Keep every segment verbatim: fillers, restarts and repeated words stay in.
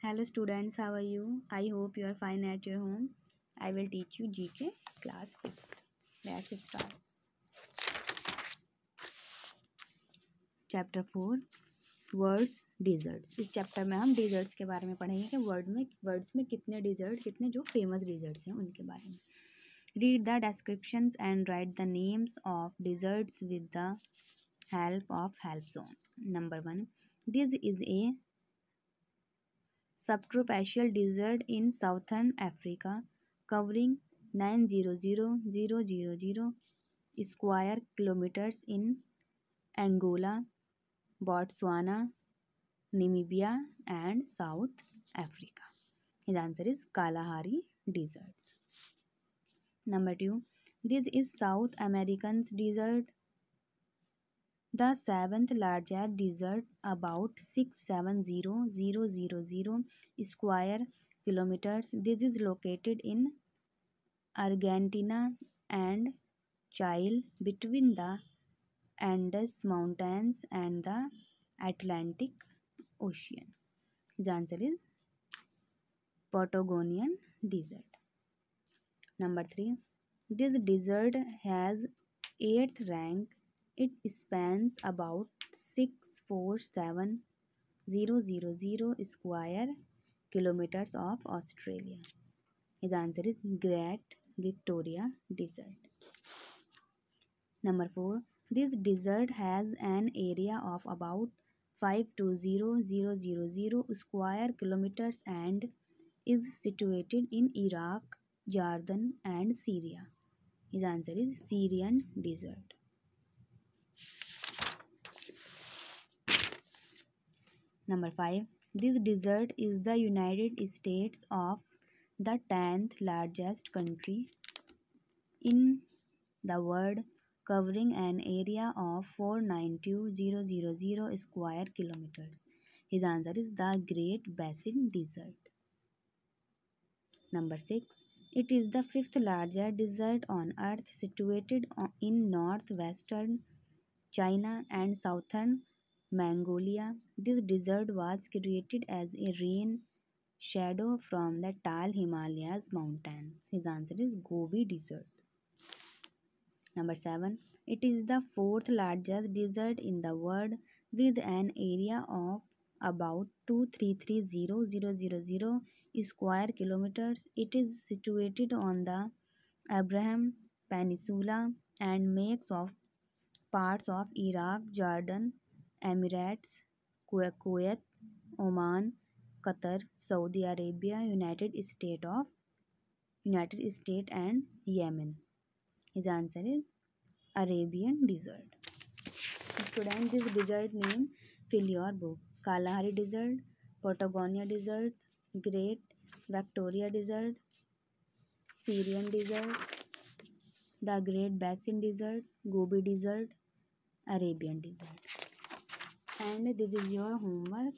Hello students, how are you? I hope you are fine at your home. I will teach you G K class fifth. Let's start. Chapter four world's deserts. इस चैप्टर में हम desserts के बारे में पढ़ेंगे कि word में वर्ड्स में कितने डिजर्ट कितने जो फेमस डिजर्ट्स हैं उनके बारे में। Read the descriptions and write the names of deserts with the help of help zone. Number one, this is a subtropical desert in southern Africa, covering nine thousand square kilometers in Angola, Botswana, Namibia, and South Africa. His answer is Kalahari Desert. Number two, this is South American desert, the seventh largest desert, about six hundred seventy thousand square kilometers. This is located in Argentina and Chile, between the Andes Mountains and the Atlantic Ocean. His answer is Patagonian Desert. Number three, this desert has eighth rank. It spans about six hundred forty-seven thousand square kilometers of Australia. His answer is Great Victoria Desert. Number four, this desert has an area of about five hundred twenty thousand square kilometers and is situated in Iraq, Jordan, and Syria. His answer is Syrian Desert. Number five, this desert is the United States of the tenth largest country in the world, covering an area of four hundred ninety thousand square kilometers. His answer is the Great Basin Desert. Number six, it is the fifth largest desert on earth, situated in northwestern China and southern Mongolia. This desert was created as a rain shadow from the tall Himalayas mountains. His answer is Gobi Desert. Number seven, it is the fourth largest desert in the world with an area of about two hundred thirty-three thousand square kilometers. It is situated on the Abraham Peninsula and makes of parts of Iraq, Jordan, Emirates, Kuwait, Oman, Qatar, Saudi Arabia, United States of United States and Yemen. His answer is Arabian Desert. Students, this desert name fill your book: Kalahari Desert, Patagonia Desert, Great Victoria Desert, Syrian Desert, the Great Basin Desert, Gobi Desert, Arabian Desert. And this is your homework.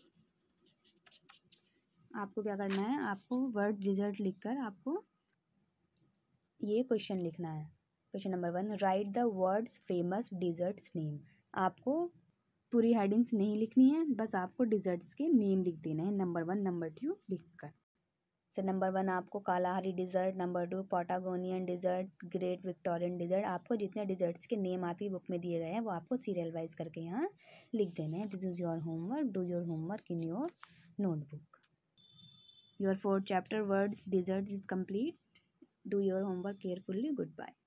आपको क्या करना है, आपको word dessert लिखकर आपको ये question लिखना है। Question number one, write the world's famous deserts name. आपको पूरी हेडिंग्स नहीं लिखनी है, बस आपको डिजर्ट्स के नेम लिख देना है नंबर वन नंबर टू लिखकर। सो नंबर वन आपको Kalahari desert, number two Patagonian desert, great Victorian desert. आपको जितने डिजर्ट्स के नेम आपकी बुक में दिए गए हैं वो आपको सीरियल वाइज करके यहाँ लिख देने हैं। This is your homework, do your homework in your notebook. Your fourth chapter world's desert is complete. Do your homework carefully. Goodbye.